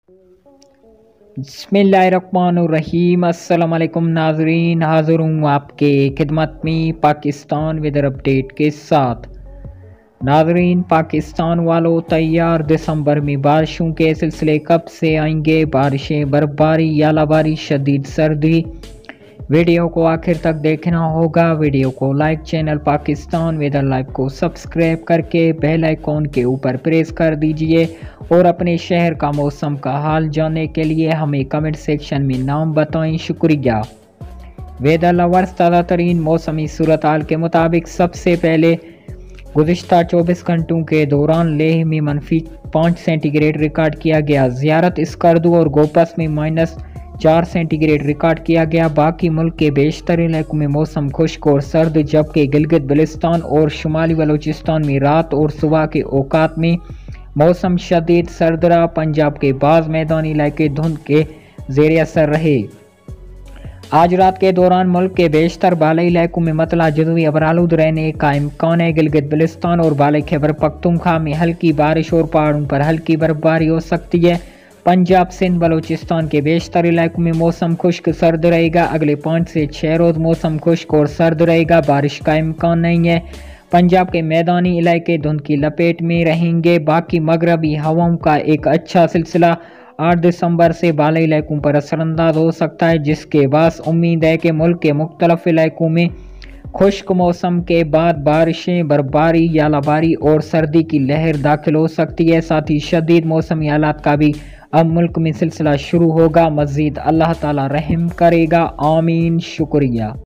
बिस्मिल्लाहिर्रहमानुर्रहीम। अस्सलाम वालेकुम नाजरीन, हाजिर हूँ आपके खिदमत में पाकिस्तान वेदर अपडेट के साथ। नाजरीन, पाकिस्तान वालों तैयार, दिसंबर में बारिशों के सिलसिले कब से आएंगे? बारिशें, बर्फबारी, यालाबारी, शदीद सर्दी। वीडियो को आखिर तक देखना होगा। वीडियो को like, channel Pakistan weather live को सब्सक्राइब करके बेल आइकॉन के ऊपर प्रेस कर दीजिए और अपने शहर का मौसम का हाल जानने के लिए हमें कमेंट सेक्शन में नाम बताएं। शुक्रिया। वेदर लवर्स, ताज़ा तरीन मौसमी सूरत हाल के मुताबिक सबसे पहले गुज़िश्ता 24 घंटों के दौरान लेह में -5 सेंटीग्रेड रिकॉर्ड किया गया। ज़ियारत, स्कर्दू और गोपस में -4 सेंटीग्रेड रिकॉर्ड किया गया। बाकी मुल्क के बेशतर इलाकों में मौसम खुश्क और सर्द, जबकि गिलगित बल्तिस्तान और शुमाली बलूचिस्तान में रात और सुबह के औकात में मौसम शदीद सर्द रहा। पंजाब के बाज़ मैदानी इलाके धुंध के ज़ेर असर रहे। आज रात के दौरान मुल्क के बेशतर बालाई इलाकों में मतला जुज़वी अबरालूद रहने का इम्कान है। गिलगित बल्तिस्तान और बालाई खैबर पख्तूनख्वा में हल्की बारिश और पहाड़ों पर हल्की बर्फबारी हो सकती है। पंजाब, सिंध, बलूचिस्तान के बेशतर इलाकों में मौसम खुश्क सर्द रहेगा। अगले 5 से 6 रोज़ मौसम खुश्क और सर्द रहेगा, बारिश का इम्कान नहीं है। पंजाब के मैदानी इलाके धुंध की लपेट में रहेंगे। बाकी मगरबी हवाओं का एक अच्छा सिलसिला 8 दिसंबर से बालाई इलाकों पर असरअंदाज हो सकता है, जिसके बाद उम्मीद है कि मुल्क के मुख्तलिफ इलाकों में खुश्क मौसम के बाद बारिशें, बर्फबारी, यालाबारी और सर्दी की लहर दाखिल हो सकती है। साथ ही शदीद मौसमी हालात का भी अब मुल्क में सिलसिला शुरू होगा। मज़ीद अल्लाह ताला रहम करेगा, आमीन। शुक्रिया।